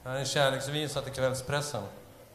Det här är en kärleksvisa till kvällspressen.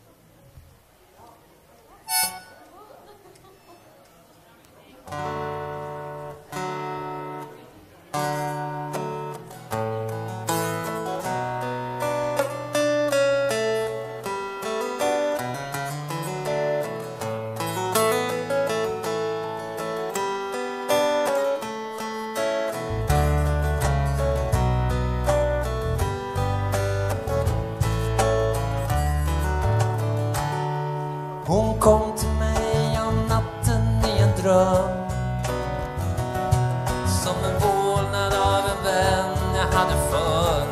Hon kom till mig om natten i en dröm, som en vålnad av en vän jag hade förr.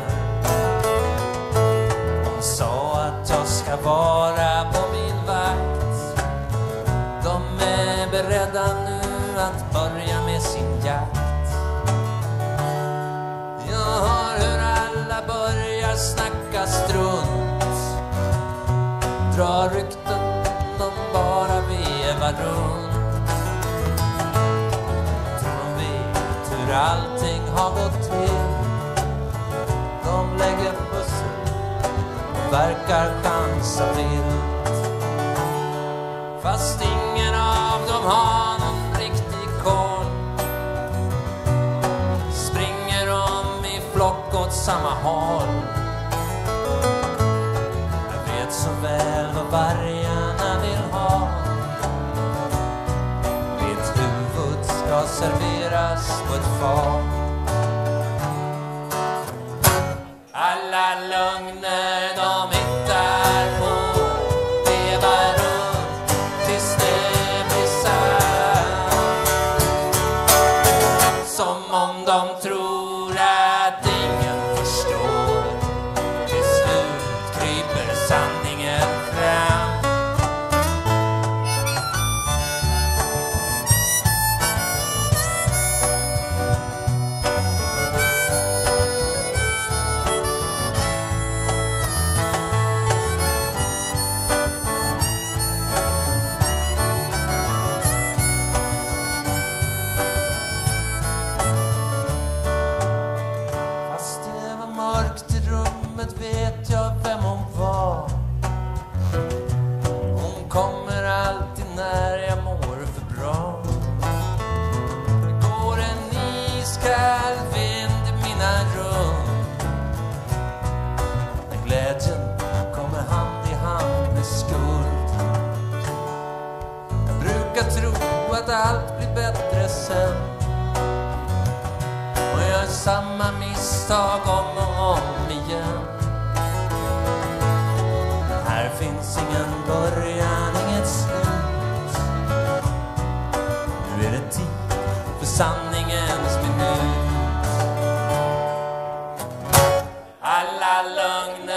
Hon sa att jag ska vara på min vakt. De är beredda nu att börja med sin jakt. Jag hör hur alla börjar snacka strunt, dra rykten de bara vevar runt. Tror de vet hur allting har gått till. De lägger pussel och verkar chansa vilt. Fast ingen av dem har någon riktig koll. Springer de i flock åt samma håll. Jag vet så väl vad vargarna vill ha. Mitt huvud ska serveras på ett fat. Alla lögner de hittar på vevar runt tills det blir sant. Som om de tror att ingen förstår. Till slut kryper sanningen fram. Fast det var mörkt i rummet vet jag vem hon var. Hon kommer alltid när jag mår för bra. Det går en iskall vind i mina rum. Men glädjen kommer hand i hand med skuld. Jag brukar tro att allt blir bättre sen. Och jag gör samma misstag om och om igen. Men här finns ingen början, inget slut. Nu är det tid för sanningens minut. Alla lögner